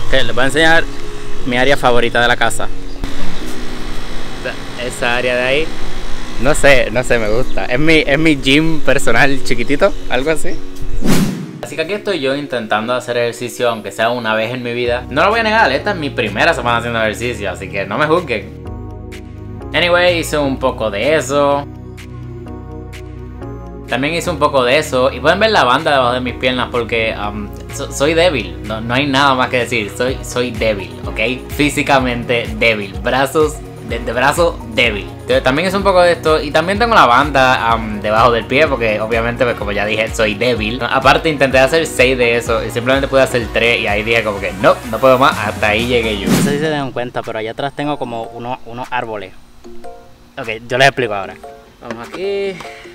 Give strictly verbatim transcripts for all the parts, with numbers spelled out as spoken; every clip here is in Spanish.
Okay, les voy a enseñar mi área favorita de la casa. Esa área de ahí, no sé, no sé, me gusta. Es mi, es mi gym personal chiquitito, algo así. Así que aquí estoy yo intentando hacer ejercicio, aunque sea una vez en mi vida. No lo voy a negar, esta es mi primera semana haciendo ejercicio, así que no me juzguen. Anyway, hice un poco de eso. También hice un poco de eso. Y pueden ver la banda debajo de mis piernas porque um, so, soy débil. No, no hay nada más que decir. Soy, soy débil, ¿ok? Físicamente débil. Brazos, de, de brazo débil. Entonces, también hice un poco de esto. Y también tengo la banda um, debajo del pie porque obviamente, pues, como ya dije, soy débil. Aparte intenté hacer seis de eso y simplemente pude hacer tres. Y ahí dije como que no, no puedo más. Hasta ahí llegué yo. No sé si se dan cuenta, pero allá atrás tengo como unos, unos árboles. Ok, yo les explico ahora. Vamos aquí.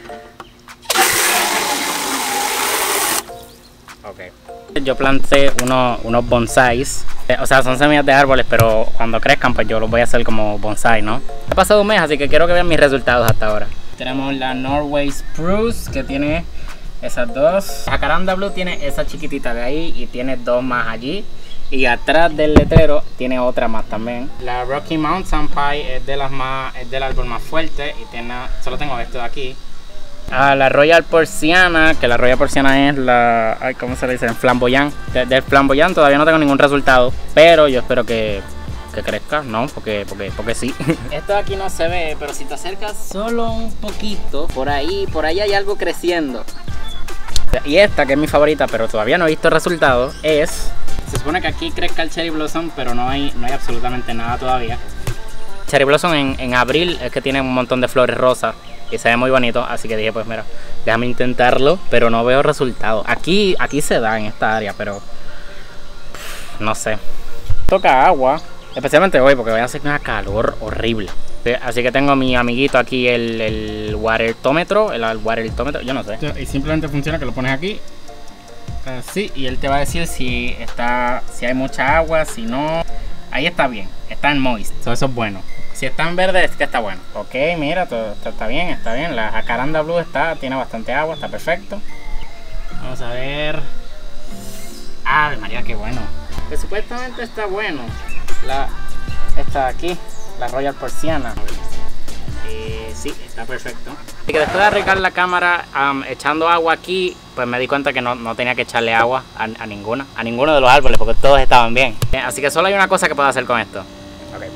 Ok. Yo planté unos, unos bonsáis. O sea, son semillas de árboles, pero cuando crezcan, pues yo los voy a hacer como bonsai, ¿no? Ha pasado un mes, así que quiero que vean mis resultados hasta ahora. Tenemos la Norway Spruce, que tiene esas dos. La Jacaranda Blue tiene esa chiquitita de ahí y tiene dos más allí. Y atrás del letrero tiene otra más también. La Rocky Mountain Pie es de las más, es del árbol más fuerte y tiene, solo tengo esto de aquí. Ah, la Royal Porciana, que la Royal Porciana es la, ay, ¿cómo se le dice? Flamboyant. De, del Flamboyant todavía no tengo ningún resultado, pero yo espero que, que crezca, ¿no? Porque, porque, porque sí. Esto aquí no se ve, pero si te acercas solo un poquito, por ahí, por ahí hay algo creciendo. Y esta, que es mi favorita, pero todavía no he visto resultados, es... Se supone que aquí crezca el Cherry Blossom, pero no hay, no hay absolutamente nada todavía. Cherry Blossom en, en abril es que tiene un montón de flores rosas y se ve muy bonito, así que dije, pues mira, déjame intentarlo, pero no veo resultados. Aquí, aquí se da en esta área, pero no sé. Toca agua, especialmente hoy porque voy a hacer una calor horrible. Así que tengo a mi amiguito aquí, el, el watertómetro, el, el watertómetro, yo no sé. Y simplemente funciona que lo pones aquí, así, y él te va a decir si está, si hay mucha agua, si no. Ahí está bien, está en moist, so eso es bueno. Si está en verde es que está bueno. Ok, mira, todo, todo está bien, está bien. La Jacaranda Blue está, tiene bastante agua, está perfecto. Vamos a ver. Ah, de María, qué bueno. Que supuestamente está bueno. La, esta de aquí, la Royal Porciana. Eh, sí, está perfecto. Y que después de arreglar la cámara um, echando agua aquí, pues me di cuenta que no, no tenía que echarle agua a, a ninguna, a ninguno de los árboles porque todos estaban bien. Así que solo hay una cosa que puedo hacer con esto. Ok.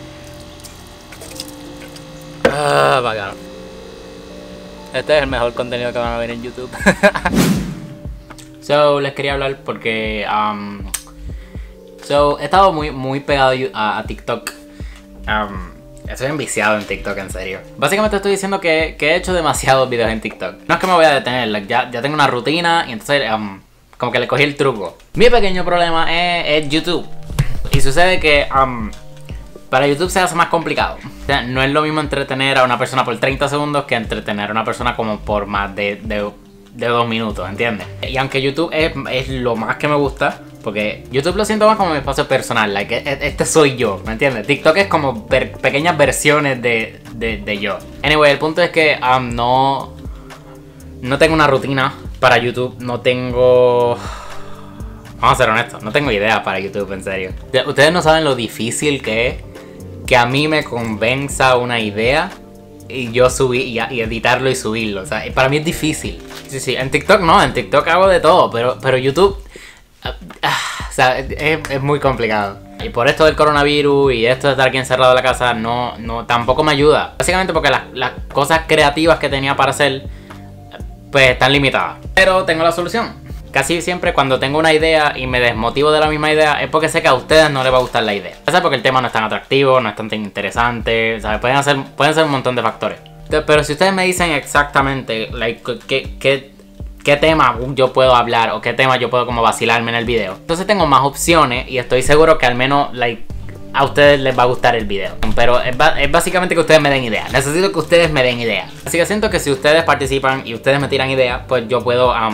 Ah, bacano. Este es el mejor contenido que van a ver en YouTube. So, les quería hablar porque um, so, he estado muy, muy pegado a, a TikTok. Um, Estoy enviciado en TikTok, en serio. Básicamente estoy diciendo que, que he hecho demasiados videos en TikTok. No es que me voy a detener, like, ya, ya tengo una rutina y entonces um, como que le cogí el truco. Mi pequeño problema es, es YouTube. Y sucede que um, para YouTube se hace más complicado. O sea, no es lo mismo entretener a una persona por treinta segundos que entretener a una persona como por más de, de, de dos minutos, ¿entiendes? Y aunque YouTube es, es lo más que me gusta, porque YouTube lo siento más como mi espacio personal, like, este soy yo, ¿me entiendes? TikTok es como ver, pequeñas versiones de, de, de yo. Anyway, el punto es que um, no, no tengo una rutina para YouTube, no tengo... Vamos a ser honestos, no tengo idea para YouTube, en serio. Ustedes no saben lo difícil que es que a mí me convenza una idea y yo subir y, y editarlo y subirlo. O sea, para mí es difícil. Sí, sí, en TikTok no, en TikTok hago de todo, pero, pero YouTube... O sea, es, es muy complicado. Y por esto del coronavirus y esto de estar aquí encerrado en la casa no, no, tampoco me ayuda. Básicamente porque las, las cosas creativas que tenía para hacer pues están limitadas. Pero tengo la solución. Casi siempre cuando tengo una idea y me desmotivo de la misma idea es porque sé que a ustedes no les va a gustar la idea. Ya sea porque el tema no es tan atractivo, no es tan interesante, ¿sabes? Pueden ser, pueden ser un montón de factores. Entonces, pero si ustedes me dicen exactamente like, qué, qué, qué tema yo puedo hablar o qué tema yo puedo como vacilarme en el video, entonces tengo más opciones y estoy seguro que al menos like, a ustedes les va a gustar el video. Pero es, es básicamente que ustedes me den ideas. Necesito que ustedes me den ideas. Así que siento que si ustedes participan y ustedes me tiran ideas, pues yo puedo... Um,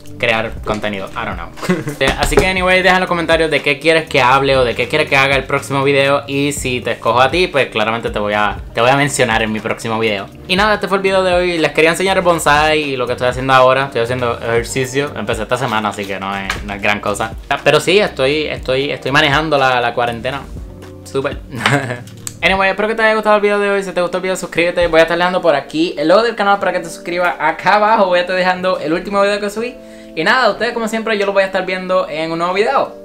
crear contenido, I don't know. Así que anyway, deja en los comentarios de qué quieres que hable o de qué quieres que haga el próximo video. Y si te escojo a ti, pues claramente te voy a, te voy a mencionar en mi próximo video. Y nada, este fue el video de hoy. Les quería enseñar el bonsai y lo que estoy haciendo ahora. Estoy haciendo ejercicio, empecé esta semana, así que no es, no es gran cosa. Pero sí, estoy, estoy, estoy manejando la, la cuarentena. Súper. Anyway, espero que te haya gustado el video de hoy. Si te gustó el video, suscríbete. Voy a estar dejando por aquí el logo del canal para que te suscribas. Acá abajo voy a estar dejando el último video que subí. Y nada, ustedes como siempre yo los voy a estar viendo en un nuevo video.